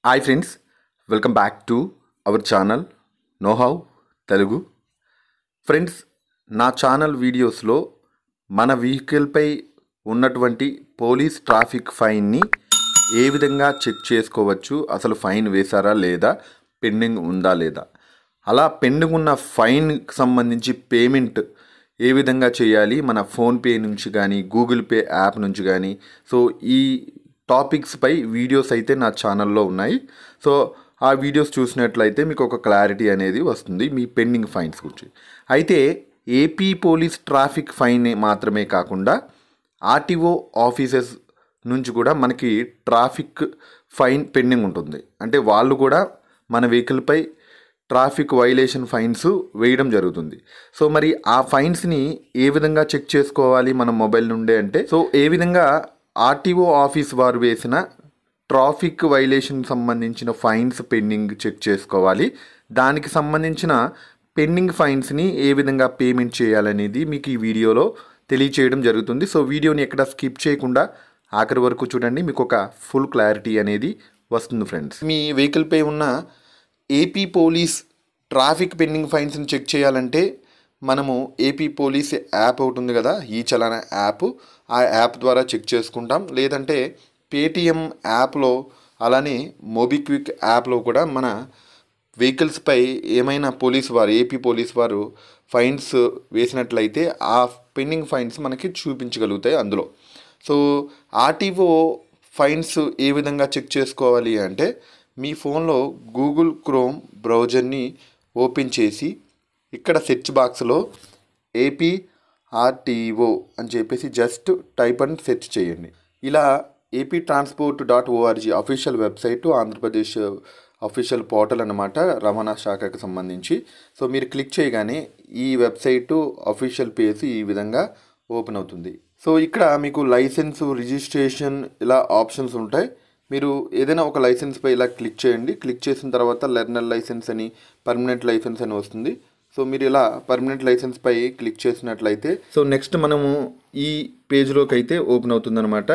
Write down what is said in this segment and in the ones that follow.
Hi friends, welcome back to our channel Know How Telugu. Friends, నా channel వీడియోస్లో మన వెహికల్పై ఉన్నటువంటి పోలీస్ ట్రాఫిక్ ఫైన్ని ఏ విధంగా చెక్ చేసుకోవచ్చు, అసలు ఫైన్ వేశారా లేదా, పెండింగ్ ఉందా లేదా, అలా పెండింగ్ ఉన్న ఫైన్కి సంబంధించి పేమెంట్ ఏ విధంగా చేయాలి మన ఫోన్పే నుంచి కానీ గూగుల్ పే యాప్ నుంచి కానీ, సో ఈ టాపిక్స్పై వీడియోస్ అయితే నా ఛానల్లో ఉన్నాయి. సో ఆ వీడియోస్ చూసినట్లయితే మీకు ఒక క్లారిటీ అనేది వస్తుంది మీ పెండింగ్ ఫైన్స్ గురించి. అయితే ఏపీ పోలీస్ ట్రాఫిక్ ఫైన్ మాత్రమే కాకుండా ఆర్టీఓ ఆఫీసెస్ నుంచి కూడా మనకి ట్రాఫిక్ ఫైన్ పెండింగ్ ఉంటుంది. అంటే వాళ్ళు కూడా మన వెహికల్పై ట్రాఫిక్ వైలేషన్ ఫైన్స్ వేయడం జరుగుతుంది. సో మరి ఆ ఫైన్స్ని ఏ విధంగా చెక్ చేసుకోవాలి మన మొబైల్ నుండే అంటే, సో ఏ విధంగా ఆర్టీఓ ఆఫీస్ వారు వేసిన ట్రాఫిక్ వైలేషన్ సంబంధించిన ఫైన్స్ పెండింగ్ చెక్ చేసుకోవాలి, దానికి సంబంధించిన పెండింగ్ ఫైన్స్ని ఏ విధంగా పేమెంట్ చేయాలనేది మీకు ఈ వీడియోలో తెలియచేయడం జరుగుతుంది. సో వీడియోని ఎక్కడ స్కిప్ చేయకుండా ఆఖరి వరకు చూడండి, మీకు ఒక ఫుల్ క్లారిటీ అనేది వస్తుంది ఫ్రెండ్స్. మీ వెహికల్పై ఉన్న ఏపీ పోలీస్ ట్రాఫిక్ పెండింగ్ ఫైన్స్ని చెక్ చేయాలంటే మనము ఏపీ పోలీస్ యాప్ ఒకటి ఉంది కదా, ఈ చలానా యాప్, ఆ యాప్ ద్వారా చెక్ చేసుకుంటాం. లేదంటే పేటిఎం యాప్లో, అలానే మోబిక్విక్ యాప్లో కూడా మన వెహికల్స్పై ఏమైనా ఏపీ పోలీస్ వారు ఫైన్స్ వేసినట్లయితే ఆ పెండింగ్ ఫైన్స్ మనకి చూపించగలుగుతాయి అందులో. సో ఆర్టీఓ ఫైన్స్ ఏ విధంగా చెక్ చేసుకోవాలి అంటే, మీ ఫోన్లో గూగుల్ క్రోమ్ బ్రౌజర్ని ఓపెన్ చేసి ఇక్కడ సెర్చ్ బాక్స్లో ఏపీ ఆర్టీఓ అని చెప్పేసి జస్ట్ టైప్ అండ్ సెర్చ్ చేయండి. ఇలా AP transport.org official website, Andhra Pradesh official portal అన్నమాట, రవాణా శాఖకు సంబంధించి. సో మీరు క్లిక్ చేయగానే ఈ వెబ్సైటు అఫీషియల్ పేజ్ ఈ విధంగా ఓపెన్ అవుతుంది. సో ఇక్కడ మీకు లైసెన్స్, రిజిస్ట్రేషన్ ఇలా ఆప్షన్స్ ఉంటాయి. మీరు ఏదైనా ఒక లైసెన్స్పై ఇలా క్లిక్ చేయండి. క్లిక్ చేసిన తర్వాత లెర్నర్ లైసెన్స్ అని, పర్మనెంట్ లైసెన్స్ అని వస్తుంది. సో మీరు ఇలా పర్మనెంట్ లైసెన్స్పై క్లిక్ చేసినట్లయితే, సో నెక్స్ట్ మనము ఈ పేజ్లోకి అయితే ఓపెన్ అవుతుందన్నమాట,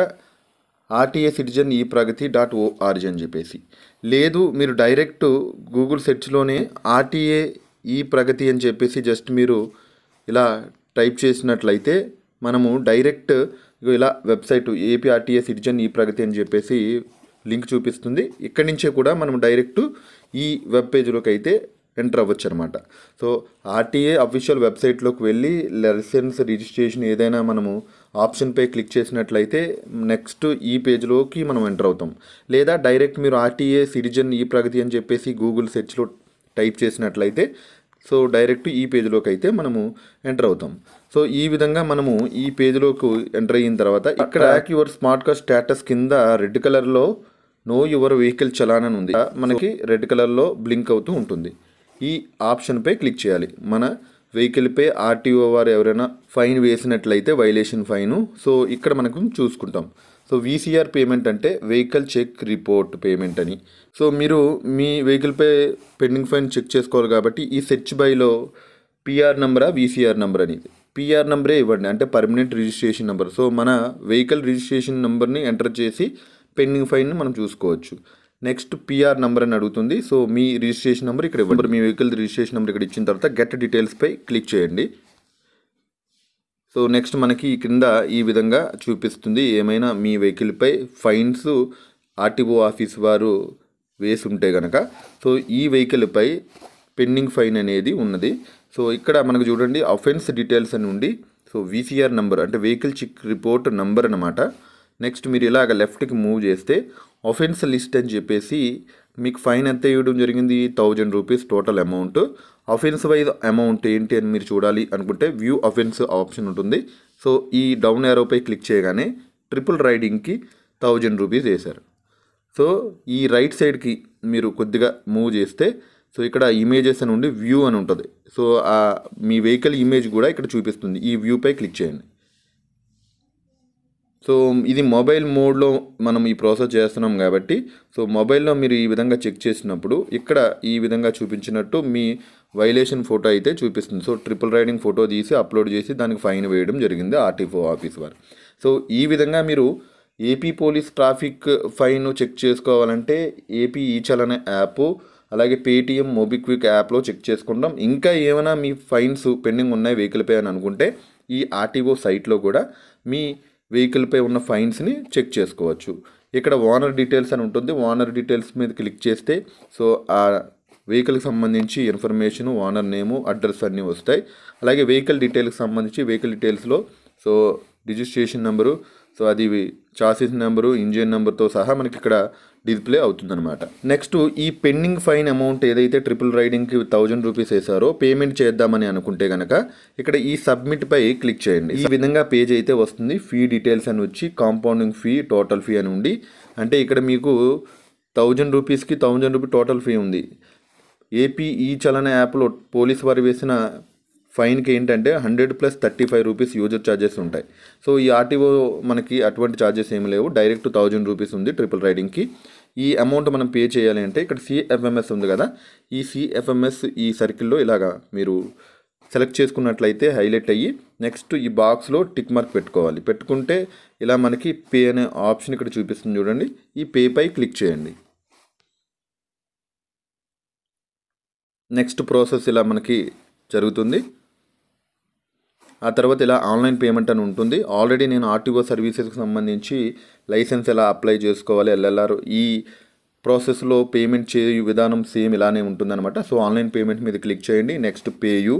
RTA Citizen ePragati.org అని చెప్పేసి. లేదు మీరు డైరెక్ట్ గూగుల్ సెర్చ్లోనే RTA ePragati అని చెప్పేసి జస్ట్ మీరు ఇలా టైప్ చేసినట్లయితే మనము డైరెక్ట్ ఇలా website AP RTA Citizen ePragati అని చెప్పేసి లింక్ చూపిస్తుంది. ఇక్కడి నుంచే కూడా మనం డైరెక్ట్ ఈ వెబ్ పేజ్లోకి అయితే ఎంటర్ అవ్వచ్చు అనమాట. సో ఆర్టీఏ అఫీషియల్ వెబ్సైట్లోకి వెళ్ళి లైసెన్స్, రిజిస్ట్రేషన్ ఏదైనా మనము ఆప్షన్పై క్లిక్ చేసినట్లయితే నెక్స్ట్ ఈ పేజ్లోకి మనం ఎంటర్ అవుతాం. లేదా డైరెక్ట్ మీరు RTA Citizen ePragati అని చెప్పేసి గూగుల్ సెర్చ్లో టైప్ చేసినట్లయితే సో డైరెక్ట్ ఈ పేజ్లోకి అయితే మనము ఎంటర్ అవుతాం. సో ఈ విధంగా మనము ఈ పేజ్లోకి ఎంటర్ అయిన తర్వాత ఇక్కడ track your smart card status కింద రెడ్ కలర్లో నో యువర్ వెహికల్ చలాన్ అని ఉంది, మనకి రెడ్ కలర్లో బ్లింక్ అవుతూ ఉంటుంది. ఈ ఆప్షన్పై క్లిక్ చేయాలి. మన వెహికల్పై ఆర్టీఓ వారు ఎవరైనా ఫైన్ వేసినట్లయితే వైలేషన్ ఫైను, సో ఇక్కడ మనకు చూసుకుంటాం. సో VCR పేమెంట్ అంటే వెహికల్ చెక్ రిపోర్ట్ పేమెంట్ అని. సో మీరు మీ వెహికల్పై పెండింగ్ ఫైన్ చెక్ చేసుకోవాలి కాబట్టి ఈ సెర్చ్ బైలో PR నెంబరా VCR నెంబర్ అనేది, PR నెంబరే ఇవ్వండి, అంటే పర్మనెంట్ రిజిస్ట్రేషన్ నెంబర్. సో మన వెహికల్ రిజిస్ట్రేషన్ నెంబర్ని ఎంటర్ చేసి పెండింగ్ ఫైన్ని మనం చూసుకోవచ్చు. నెక్స్ట్ PR నెంబర్ అని అడుగుతుంది. సో మీ రిజిస్ట్రేషన్ నెంబర్ ఇక్కడ ఇవ్వండి. మీ వెహికల్ రిజిస్ట్రేషన్ నెంబర్ ఇక్కడ ఇచ్చిన తర్వాత గెట్ డీటెయిల్స్పై క్లిక్ చేయండి. సో నెక్స్ట్ మనకి కింద ఈ విధంగా చూపిస్తుంది, ఏమైనా మీ వెహికల్పై ఫైన్స్ ఆర్టీఓ ఆఫీస్ వారు వేసి ఉంటే కనుక సో ఈ వెహికల్పై పెండింగ్ ఫైన్ అనేది ఉన్నది. సో ఇక్కడ మనకు చూడండి అఫెన్స్ డీటెయిల్స్ అని ఉండి, సో VCR నెంబర్ అంటే వెహికల్ చెక్ రిపోర్ట్ నెంబర్ అన్నమాట. నెక్స్ట్ మీరు ఇలాగ లెఫ్ట్కి మూవ్ చేస్తే అఫెన్స్ లిస్ట్ అని చెప్పేసి మీకు ఫైన్ ఎంత ఇవ్వడం జరిగింది, 1000 rupees total amount. Offence wise amount ఏంటి అని మీరు చూడాలి అనుకుంటే వ్యూ అఫెన్స్ ఆప్షన్ ఉంటుంది. సో ఈ డౌన్ యారోపై క్లిక్ చేయగానే ట్రిపుల్ రైడింగ్కి 1000 రూపీస్ వేశారు. సో ఈ రైట్ సైడ్కి మీరు కొద్దిగా మూవ్ చేస్తే సో ఇక్కడ ఇమేజెస్ అని ఉండి వ్యూ అని ఉంటుంది. సో మీ వెహికల్ ఇమేజ్ కూడా ఇక్కడ చూపిస్తుంది. ఈ వ్యూపై క్లిక్ చేయండి. సో ఇది మొబైల్ మోడ్లో మనం ఈ ప్రాసెస్ చేస్తున్నాం కాబట్టి, సో మొబైల్లో మీరు ఈ విధంగా చెక్ చేసినప్పుడు ఇక్కడ ఈ విధంగా చూపించినట్టు మీ వైలేషన్ ఫోటో అయితే చూపిస్తుంది. సో ట్రిపుల్ రైడింగ్ ఫోటో తీసి అప్లోడ్ చేసి దానికి ఫైన్ వేయడం జరిగింది ఆర్టీఓ ఆఫీస్ వారు. సో ఈ విధంగా మీరు AP police traffic fine check చేసుకోవాలంటే ఏపీ ఈ చలన్ యాప్ అలాగే పేటిఎం మోబిక్విక్ యాప్లో చెక్ చేసుకుంటాం. ఇంకా ఏమైనా మీ ఫైన్స్ పెండింగ్ ఉన్నాయి వెహికల్పై అని అనుకుంటే ఈ ఆర్టీఓ సైట్లో కూడా మీ వెహికల్పై ఉన్న ఫైన్స్ని చెక్ చేసుకోవచ్చు. ఇక్కడ ఓనర్ డీటెయిల్స్ అని ఉంటుంది. ఓనర్ డీటెయిల్స్ మీద క్లిక్ చేస్తే సో ఆ వెహికల్కి సంబంధించి ఇన్ఫర్మేషన్, ఓనర్ నేము, అడ్రస్ అన్నీ వస్తాయి. అలాగే వెహికల్ డీటెయిల్కి సంబంధించి వెహికల్ డీటెయిల్స్లో సో రిజిస్ట్రేషన్ నెంబరు, సో అది చాసిస్ నెంబరు, ఇంజిన్ నెంబర్తో సహా మనకి ఇక్కడ డిస్ప్లే అవుతుందన్నమాట. నెక్స్ట్ ఈ పెండింగ్ ఫైన్ అమౌంట్ ఏదైతే ట్రిపుల్ రైడింగ్కి 1000 రూపీస్ వేసారో పేమెంట్ చేద్దామని అనుకుంటే కనుక ఇక్కడ ఈ సబ్మిట్పై క్లిక్ చేయండి. ఈ విధంగా పేజ్ అయితే వస్తుంది. ఫీ డీటెయిల్స్ అని వచ్చి కాంపౌండింగ్ ఫీ, టోటల్ ఫీ అని ఉండి, అంటే ఇక్కడ మీకు 1000 రూపీస్కి 1000 రూపీ టోటల్ ఫీ ఉంది. ఏపీ ఈ చలన్ యాప్లో పోలీస్ వారు వేసిన ఫైన్కి ఏంటంటే 100 + 35 రూపీస్ యూజర్ ఛార్జెస్ ఉంటాయి. సో ఈ ఆర్టీఓ మనకి అటువంటి ఛార్జెస్ ఏమి లేవు. డైరెక్ట్ 1000 రూపీస్ ఉంది ట్రిపుల్ రైడింగ్కి. ఈ అమౌంట్ మనం పే చేయాలి అంటే ఇక్కడ సిఎఫ్ఎంఎస్ ఉంది కదా, ఈ సిఎఫ్ఎంఎస్ ఈ సర్కిల్లో ఇలాగా మీరు సెలెక్ట్ చేసుకున్నట్లయితే హైలైట్ అయ్యి నెక్స్ట్ ఈ బాక్స్లో టిక్ మార్క్ పెట్టుకోవాలి. పెట్టుకుంటే ఇలా మనకి పే అనే ఆప్షన్ ఇక్కడ చూపిస్తుంది చూడండి. ఈ పేపై క్లిక్ చేయండి. నెక్స్ట్ ప్రాసెస్ ఇలా మనకి జరుగుతుంది. ఆ తర్వాత ఇలా ఆన్లైన్ పేమెంట్ అని ఉంటుంది. ఆల్రెడీ నేను ఆర్టీఓ సర్వీసెస్కి సంబంధించి లైసెన్స్ ఎలా అప్లై చేసుకోవాలి, ఎల్ఎల్ఆర్, ఈ ప్రాసెస్లో పేమెంట్ చేయ విధానం సేమ్ ఇలానే ఉంటుందన్నమాట. సో ఆన్లైన్ పేమెంట్ మీద క్లిక్ చేయండి. Next pay you.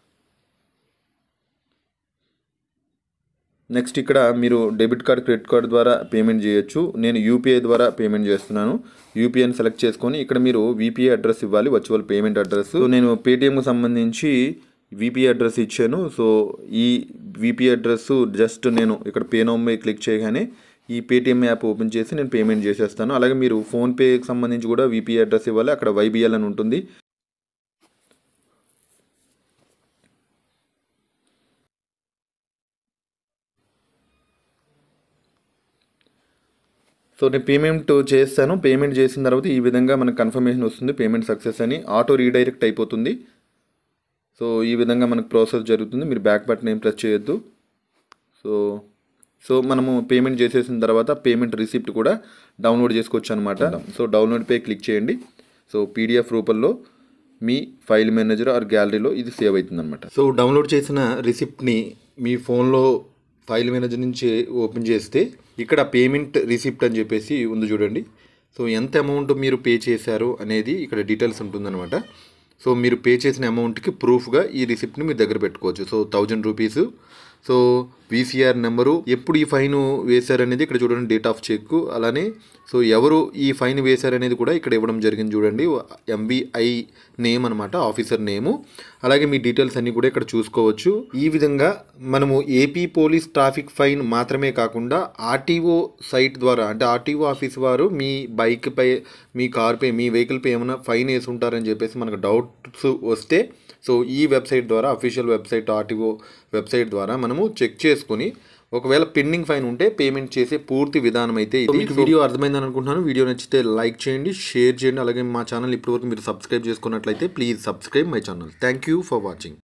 నెక్స్ట్ ఇక్కడ మీరు డెబిట్ కార్డ్, క్రెడిట్ కార్డ్ ద్వారా పేమెంట్ చేయొచ్చు. నేను యూపీఐ ద్వారా పేమెంట్ చేస్తున్నాను. యూపీఐని సెలెక్ట్ చేసుకొని ఇక్కడ మీరు వీపీఐ అడ్రస్ ఇవ్వాలి, వర్చువల్ పేమెంట్ అడ్రస్. నేను పేటిఎంకి సంబంధించి వీపీఐ అడ్రస్ ఇచ్చాను. సో ఈ వీపీఐ అడ్రస్ జస్ట్ నేను ఇక్కడ పే నౌపై క్లిక్ చేయగానే ఈ పేటిఎం యాప్ ఓపెన్ చేసి నేను పేమెంట్ చేసేస్తాను. అలాగే మీరు ఫోన్పేకి సంబంధించి కూడా వీపీఐ అడ్రస్ ఇవ్వాలి. అక్కడ వైబిఎల్ అని ఉంటుంది. సో నేను పేమెంట్ చేస్తాను. పేమెంట్ చేసిన తర్వాత ఈ విధంగా మనకు కన్ఫర్మేషన్ వస్తుంది, పేమెంట్ సక్సెస్ అని. ఆటో రీడైరెక్ట్ అయిపోతుంది. సో ఈ విధంగా మనకు ప్రాసెస్ జరుగుతుంది. మీరు బ్యాక్ బటన్ ఏం ప్రెస్ చేయొద్దు. సో మనము పేమెంట్ చేసేసిన తర్వాత పేమెంట్ రిసిప్ట్ కూడా డౌన్లోడ్ చేసుకోవచ్చు అనమాట. సో డౌన్లోడ్పై క్లిక్ చేయండి. సో పీడిఎఫ్ రూపంలో మీ ఫైల్ మేనేజర్ ఆర్ గ్యాలరీలో ఇది సేవ్ అవుతుంది అనమాట. సో డౌన్లోడ్ చేసిన రిసిప్ట్ని మీ ఫోన్లో ఫైల్ మేనేజర్ నుంచి ఓపెన్ చేస్తే ఇక్కడ పేమెంట్ రిసిప్ట్ అని చెప్పేసి ఉంది చూడండి. సో ఎంత అమౌంట్ మీరు పే చేశారు అనేది ఇక్కడ డీటెయిల్స్ ఉంటుందన్నమాట. సో మీరు పే చేసిన అమౌంట్కి ప్రూఫ్గా ఈ రిసిప్ట్ని మీ దగ్గర పెట్టుకోవచ్చు. So 1000 rupees. So VCR number, ఎప్పుడు ఈ ఫైన్ వేశారనేది ఇక్కడ చూడండి, డేట్ ఆఫ్ చెక్. అలానే సో ఎవరు ఈ ఫైన్ వేశారనేది కూడా ఇక్కడ ఇవ్వడం జరిగింది చూడండి. MVI నేమ్ అనమాట, ఆఫీసర్ నేము. అలాగే మీ డీటెయిల్స్ అన్నీ కూడా ఇక్కడ చూసుకోవచ్చు. ఈ విధంగా మనము ఏపీ పోలీస్ ట్రాఫిక్ ఫైన్ మాత్రమే కాకుండా ఆర్టీఓ సైట్ ద్వారా, అంటే ఆర్టీఓ ఆఫీస్ వారు మీ బైక్పై, మీ కార్పై, మీ వెహికల్పై ఏమైనా ఫైన్ వేసి ఉంటారని చెప్పేసి మనకు డౌట్స్ వస్తే సో ఈ వెబ్సైట్ ద్వారా, అఫీషియల్ వెబ్సైట్, ఆర్టీఓ వెబ్సైట్ ద్వారా మనము చెక్ చేసుకుని ఒకవేళ పెండింగ్ ఫైన్ ఉంటే పేమెంట్ చేసే పూర్తి విధానం అయితే ఇది. మీకు వీడియో అర్థమైందని అనుకుంటున్నాను. వీడియో నచ్చితే లైక్ చేయండి, షేర్ చేయండి. అలాగే మా ఛానల్ ఇప్పటివరకు మీరు సబ్స్క్రైబ్ చేసుకున్నట్లయితే please subscribe my channel. Thank you for watching.